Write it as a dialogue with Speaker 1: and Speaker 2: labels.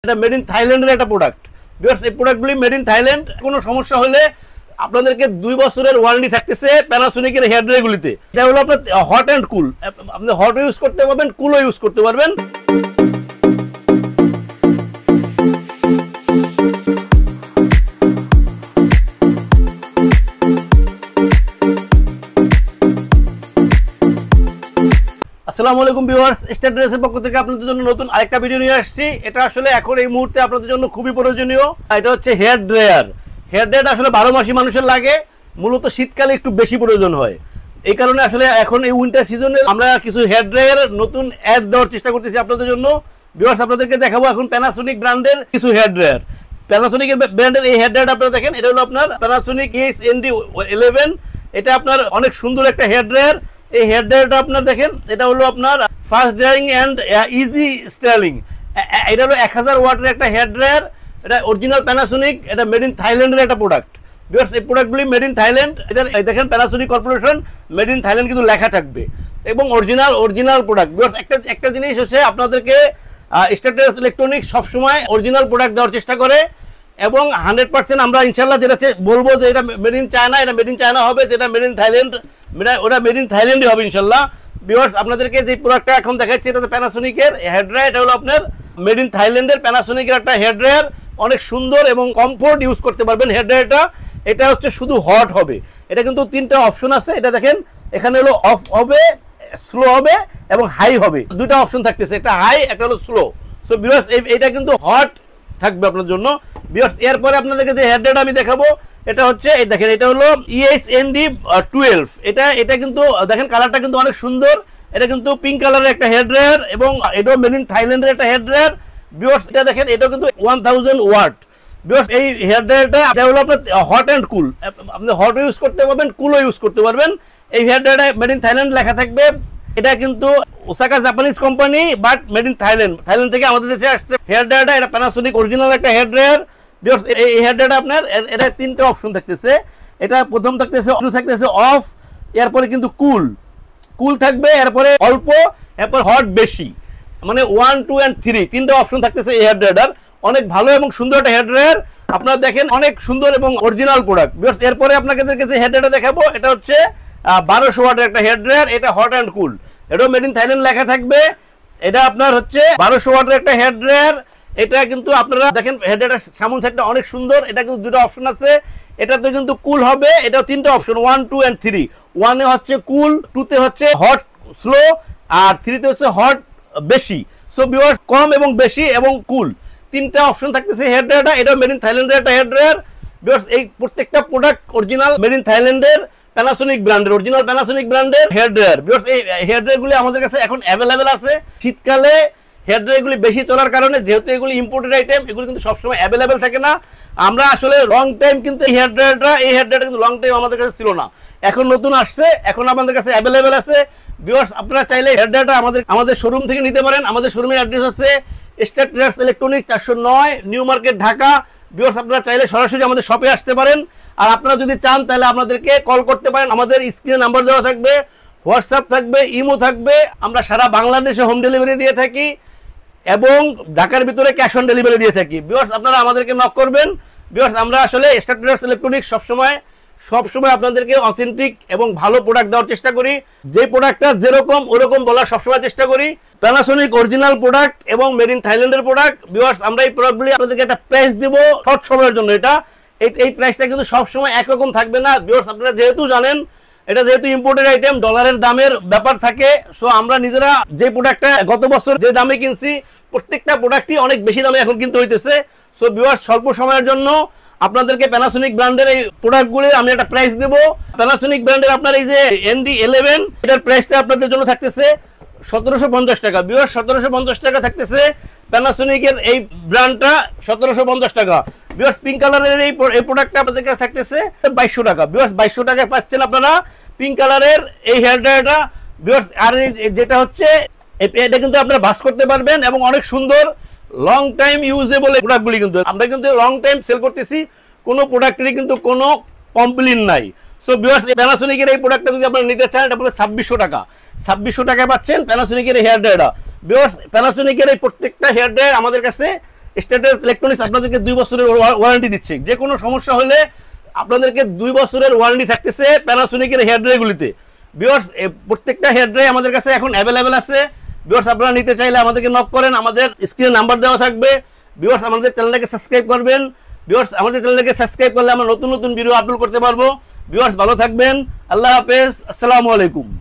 Speaker 1: এটা made in থাইল্যান্ডের একটা প্রোডাক্ট। ভিউয়ার্স, এই প্রোডাক্টগুলি মেড ইন থাইল্যান্ড। কোনো সমস্যা হলে আপনাদেরকে 2 বছরের ওয়ারেন্টি থাকতেছে প্যানাসোনিকের হেয়ার ড্রায়ারগুলিতে। এটা হলো আপনার হট অ্যান্ড কুল, আপনি হটও ইউজ করতে পারবেন, কুলও ইউজ করতে পারবেন। আসসালামু আলাইকুম ভিউয়ার্স, স্টারড্রেসের পক্ষ থেকে আপনাদের জন্য নতুন আরেকটা ভিডিও নিয়ে আসছি। এটা আসলে এখন এই মুহূর্তে আপনাদের জন্য খুবই প্রয়োজনীয়। এটা হচ্ছে হেয়ার ড্রায়ার। হেয়ার ড্রায়ার আসলে 12 মাসই মানুষের লাগে, মূলত শীতকালে একটু বেশি প্রয়োজন হয়। এই কারণে আসলে এখন এই উইন্টার সিজনে আমরা কিছু হেয়ার ড্রায়ার নতুন অ্যাড দেওয়ার চেষ্টা করতেছি আপনাদের জন্য। ভিউয়ার্স, আপনাদেরকে দেখাবো এখন প্যানাসোনিক ব্র্যান্ডের কিছু হেয়ার ড্রায়ার। প্যানাসোনিকের ব্র্যান্ডের এই হেয়ার ড্রায়ারটা আপনারা দেখেন, এটা হলো আপনার প্যানাসোনিক ES-ND11। এটা আপনার অনেক সুন্দর একটা হেয়ার ড্রায়ার। এই হেয়ার ড্রায়ারটা আপনার দেখেন, এটা হলো আপনার fast drying and easy styling. এটা হলো 1000 ওয়াটের একটা হেয়ার ড্রায়ার। এটা অরিজিনাল প্যানাসোনিক, এটা মেড ইন থাইল্যান্ডের একটা প্রোডাক্ট। ভিউয়ার্স, এই প্রোডাক্টগুলি মেড ইন থাইল্যান্ড। এটা দেখেন Panasonic corporation made in Thailand কিন্তু লেখা থাকবে এবং অরিজিনাল প্রোডাক্ট। ভিউয়ার্স, একটা জিনিস হচ্ছে আপনাদেরকে স্টারড্রেস ইলেকট্রনিক্স সবসময় অরিজিনাল প্রোডাক্ট দেওয়ার চেষ্টা করে এবং 100% আমরা ইনশাল্লাহ যেটা বলবো যে এটা মেড ইন চায়না, এটা মেড ইন চায়না হবে, যেটা মেড ইন থাইল্যান্ড ওটা মেড ইন থাইল্যান্ডই হবে ইনশাল্লাহ। ভিউয়ার্স, আপনাদেরকে যে প্রোডাক্টটা এখন দেখাচ্ছি এটা হচ্ছে প্যানাসোনিকের হেয়ার ড্রায়ার। এটা হলো আপনার মেড ইন থাইল্যান্ডের প্যানাসোনিকের একটা হেয়ার ড্রায়ার। অনেক সুন্দর এবং কমফোর্ট ইউজ করতে পারবেন হেয়ার ড্রায়ারটা। এটা হচ্ছে শুধু হট হবে। এটা কিন্তু 3টা অপশন আছে। এটা দেখেন, এখানে হলো অফ হবে, স্লো হবে এবং হাই হবে। 2টা অপশন থাকতেছে, একটা হাই, একটা হলো স্লো। সো ভিউয়ার্স, এটা কিন্তু হট থাকবে আপনার জন্য। ভিউয়ার্স, এরপরে আপনাদেরকে যে হেয়ার ড্রায়ারটা আমি দেখাবো এটা হচ্ছে, এই দেখেন, এটা হলো ES-ND12। এটা কিন্তু দেখেন কালারটা কিন্তু অনেক সুন্দর। এটা কিন্তু পিঙ্ক কালারের একটা হেয়ার ড্রায়ার এবং এটাও মেড ইন থাইল্যান্ডের একটা হেয়ার ড্রায়ার। ভিউয়ার্স, এটা দেখেন, এটাও কিন্তু 1000 ওয়াট। ভিউয়ার্স, এই হেয়ার ড্রায়ারটা এটা হলো আপনার হট অ্যান্ড কুল, আপনি হটও ইউজ করতে পারবেন, কুলও ইউজ করতে পারবেন। এই হেয়ার ড্রায়ারটা মেড ইন থাইল্যান্ড লেখা থাকবে। এটা কিন্তু Osaka Japanese company, but made in Thailand থেকে আমাদের দেশে আসছে হেয়ার ড্রায়ারটা। এটা প্যানাসোনিক অরিজিনাল একটা হেয়ার ড্রায়ার। ভিউয়ার্স, এই হেয়ার ড্রায়ারটা আপনার এটা 3টে অপশন থাকতেছে। এটা প্রথম থাকতেছে অফ, এরপরে কিন্তু কুল থাকবে, এরপরে অল্প, এরপর হট বেশি, মানে 1, 2 and 3 3টে অপশন থাকতেছে এই হেয়ার ড্রায়ারটার। অনেক ভালো এবং সুন্দর একটা হেয়ার ড্রায়ার। আপনারা দেখেন, অনেক সুন্দর এবং অরিজিনাল প্রোডাক্ট। ভিউয়ার্স, এরপরে আপনাদেরকে যে হেয়ার ড্রায়ারটা দেখাবো এটা হচ্ছে 1200 ওয়াটের একটা হেয়ার ড্রায়ার। এটা হট অ্যান্ড কুল, এটাও মেড ইন থাইল্যান্ড লেখা থাকবে। এটা আপনার হচ্ছে 1200 ওয়াটের একটা হেয়ার ড্রায়ার। এটা কিন্তু আপনারা দেখেন হেয়ার ড্রায়ারটার সামন সাইডটা অনেক সুন্দর। এটা কিন্তু 2টা অপশন আছে। এটাতে কিন্তু কুল হবে। এটাও 3টে অপশন, 1, 2 and 3। 1-এ হচ্ছে কুল, 2-তে হচ্ছে হট স্লো, আর 3-তে হচ্ছে হট বেশি। সো ভিউয়ার্স, কম এবং বেশি এবং কুল 3টা অপশন থাকতেছে হেয়ার ড্রায়ারটা। এটাও মেড ইন থাইল্যান্ডের একটা হেয়ার ড্রায়ার। ভিউয়ার্স, এই প্রত্যেকটা প্রোডাক্ট অরিজিনাল মেড ইন থাইল্যান্ডের প্যানাসোনিক ব্র্যান্ডের, অরিজিনাল প্যানাসোনিক ব্র্যান্ডের হেয়ার ড্রায়ার। ভিউয়ার্স, এই হেয়ার ড্রায়ারগুলি আমাদের কাছে এখন অ্যাভেলেবেল আছে। শীতকালে হেয়ার ড্রায়ারগুলি বেশি চলার কারণে, যেহেতু এগুলি ইম্পোর্টেড আইটেম, এগুলি কিন্তু সবসময় অ্যাভেলেবেল থাকে না। আমরা আসলে লং টাইম কিন্তু এই হেয়ার ড্রায়ারটা কিন্তু লং টাইম আমাদের কাছে ছিল না, এখন নতুন আসছে, এখন আমাদের কাছে অ্যাভেলেবেল আছে। ভিউয়ার্স, আপনারা চাইলে হেয়ার ড্রায়ারটা আমাদের শোরুম থেকে নিতে পারেন। আমাদের শোরুমের অ্যাড্রেস হচ্ছে Stardress electronic 409 new market, Dhaka. Viewers, আপনারা চাইলে সরাসরি আমাদের শপে আসতে পারেন। আর আপনারা যদি চান তাহলে আপনাদেরকে কল করতে পারেন। আমাদের স্ক্রিনে নাম্বার দেওয়া থাকবে, হোয়াটসঅ্যাপ থাকবে, ইমো থাকবে। আমরা সারা বাংলাদেশে হোম ডেলিভারি দিয়ে থাকি এবং ঢাকার ভিতরে ক্যাশ অন ডেলিভারি দিয়ে থাকি। ভিউয়ার্স, আপনারা আমাদেরকে নক করবেন। ভিউয়ার্স, আমরা আসলে স্টারড্রেস ইলেকট্রনিক সবসময় আপনাদেরকে অথেন্টিক এবং ভালো প্রোডাক্ট দেওয়ার চেষ্টা করি। যে প্রোডাক্টটা যেরকম ওরকম বলার সবসময় চেষ্টা করি। প্যানাসোনিক অরিজিনাল প্রোডাক্ট এবং মেড ইন থাইল্যান্ডের প্রোডাক্ট। ভিউয়ার্স, আমরা এই প্রোডাক্টগুলি আপনাদেরকে একটা প্রাইস দিব শর্ট সময়ের জন্য। এই প্রাইসটা কিন্তু সবসময় একরকম থাকবে না। ভিউয়ার্স, আপনারা যেহেতু জানেন এটা যেহেতু ইম্পোর্টেড আইটেম, ডলারের দামের ব্যাপার থাকে। সো আমরা নিজেরা যে প্রোডাক্টটা গত বছর যে দামে কিনছি, প্রত্যেকটা প্রোডাক্টই অনেক বেশি দামে এখন কিন্তু হইতেছে। সো ভিউয়ার্স, স্বল্প সময়ের জন্য আপনাদেরকে প্যানাসোনিক ব্র্যান্ডের এই প্রোডাক্টগুলি আমি একটা প্রাইস দেবো। প্যানাসোনিক ব্র্যান্ডের আপনার এই যে ND11, এটার প্রাইসটা আপনাদের জন্য থাকতেছে 1750 টাকা। ভিউয়ার্স, 1750 টাকা থাকতেছে প্যানাসোনিকের এই ব্র্যান্ডটা, 1750 টাকা। ভিউয়ার্স, পিঙ্ক কালারের এই প্রোডাক্টটা আপনাদের কাছে থাকতেছে 2200 টাকা। ভিউয়ার্স, 2200 টাকায় পাচ্ছেন আপনারা পিঙ্ক কালারের এই হেয়ার ড্রায়ারটা। ভিউয়ার্স, আর যেটা হচ্ছে এটা কিন্তু আপনারা ভাঁজ করতে পারবেন এবং অনেক সুন্দর লং টাইম ইউজেবল প্রোডাক্টগুলি কিন্তু আমরা কিন্তু লং টাইম সেল করতেছি। কোনো প্রোডাক্টেরই কিন্তু কোনো কমপ্লেইন নাই। সো ভিউয়ার্স, প্যানাসোনিকের এই প্রোডাক্টটা যদি আপনারা নিতে চান, এটা পুরো 2600 টাকা। 2600 টাকায় পাচ্ছেন প্যানাসোনিকের হেয়ার ড্রায়ারটা। ভিউয়ার্স, প্যানাসোনিকের এই প্রত্যেকটা হেয়ার ড্রায়ার আমাদের কাছে স্ট্যাটাস ইলেকট্রনিক্স আপনাদেরকে 2 বছরের ওয়ারেন্টি দিচ্ছে। যে কোনো সমস্যা হলে আপনাদেরকে 2 বছরের ওয়ারেন্টি থাকতেছে প্যানাসোনিকের হেয়ার ড্রায়ারগুলিতে। ভিউয়ার্স, প্রত্যেকটা হেয়ার ড্রায়ার আমাদের কাছে এখন অ্যাভেলেবেল আছে। ভিউয়ার্স, আপনারা নিতে চাইলে আমাদেরকে নক করেন, আমাদের স্ক্রিনে নাম্বার দেওয়া থাকবে। ভিউয়ার্স, আমাদের চ্যানেলটাকে সাবস্ক্রাইব করবেন। ভিউয়ার্স, আমাদের চ্যানেলটাকে সাবস্ক্রাইব করলে আমরা নতুন নতুন ভিডিও আপলোড করতে পারবো। ভিউয়ার্স, ভালো থাকবেন। আল্লাহ হাফেজ। আসসালামু আলাইকুম।